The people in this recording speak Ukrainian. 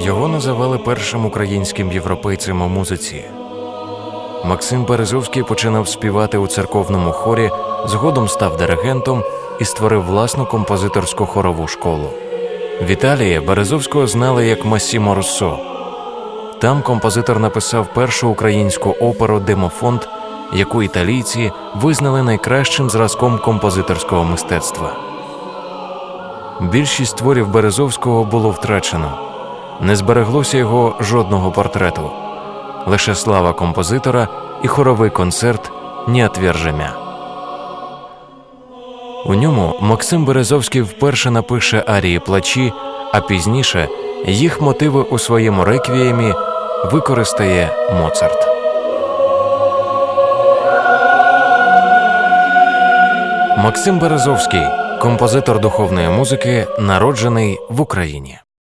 Його називали першим українським європейцем у музиці. Максим Березовський починав співати у церковному хорі, згодом став диригентом і створив власну композиторську хорову школу. В Італії Березовського знали як Массімо Руссо. Там композитор написав першу українську оперу «Демофонд», яку італійці визнали найкращим зразком композиторського мистецтва. Більшість творів Березовського було втрачено. Не збереглося його жодного портрету. Лише слава композитора і хоровий концерт «Не отвержи мя». У ньому Максим Березовський вперше напише арії плачі, а пізніше їх мотиви у своєму реквіємі використає Моцарт. Максим Березовський – композитор духовної музики, народжений в Україні.